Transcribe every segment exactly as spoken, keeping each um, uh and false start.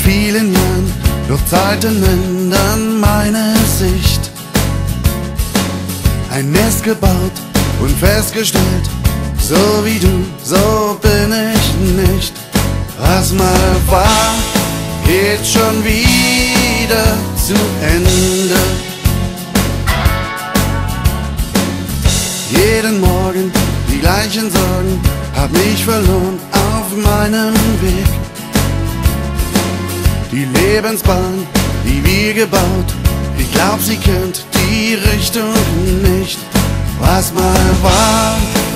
vielen Jahren durch Zeiten ändern meine Sicht. Ein Nest gebaut und festgestellt, so wie du, so bin ich nicht. Was mal war, geht schon wieder zu Ende. Jeden Morgen die gleichen Sorgen, hab mich verloren auf meinem Weg. Die Lebensbahn, die wir gebaut, ich glaub, sie kennt die Richtung nicht. Was mal war,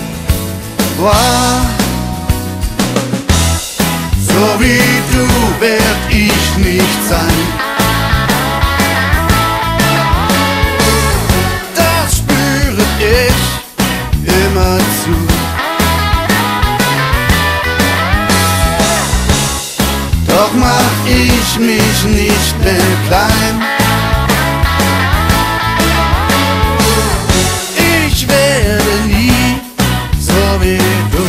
war. So wie du werd ich nicht sein. Das spüre ich immer zu. Doch mach ich mich nicht mehr klein. Ich werde nie so wie du.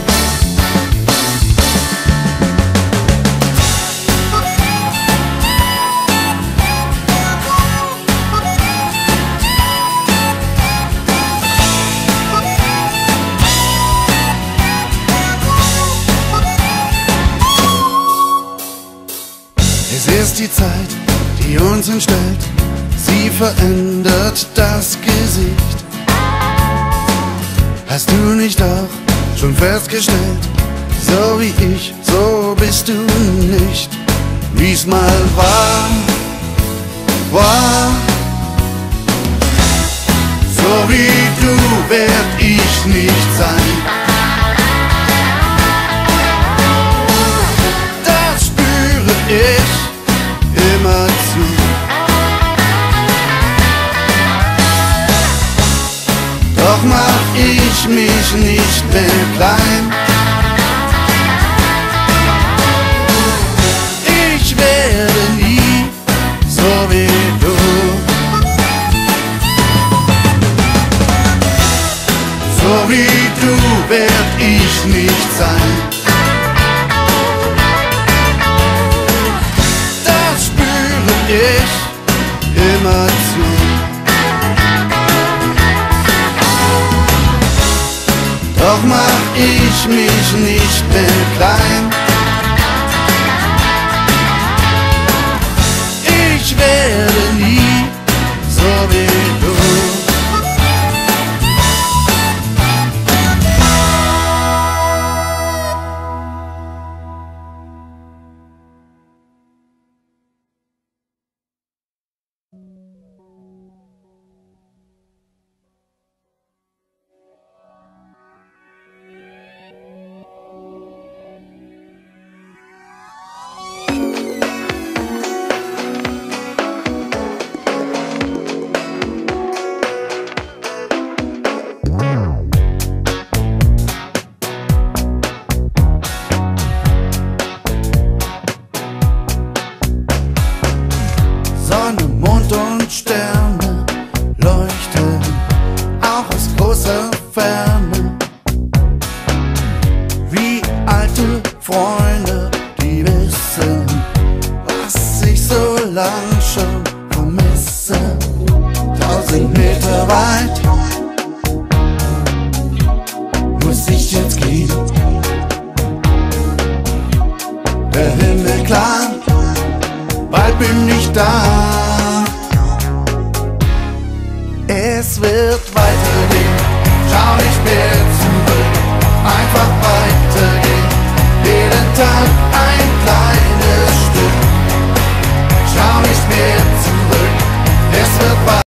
Es ist die Zeit, die uns entstellt, sie verändert das Gesicht. Hast du nicht auch schon festgestellt, so wie ich, so bist du nicht. Wie's mal war, war. So wie du werd ich nicht sein. Das spüre ich immer zu. Doch mach ich mich nicht mehr klein. Ich werde nie so wie du. So wie du werd ich nicht sein. Ich immer zu. Doch mach ich mich nicht mehr klein. Ich werde nie so wie du. Sonne, Mond und Sterne leuchten auch aus großer Ferne. Wie alte Freunde, die wissen, was ich so lang schon vermisse. Tausend Meter weit muss ich jetzt gehen. Der Himmel klar, bald bin ich da. Es wird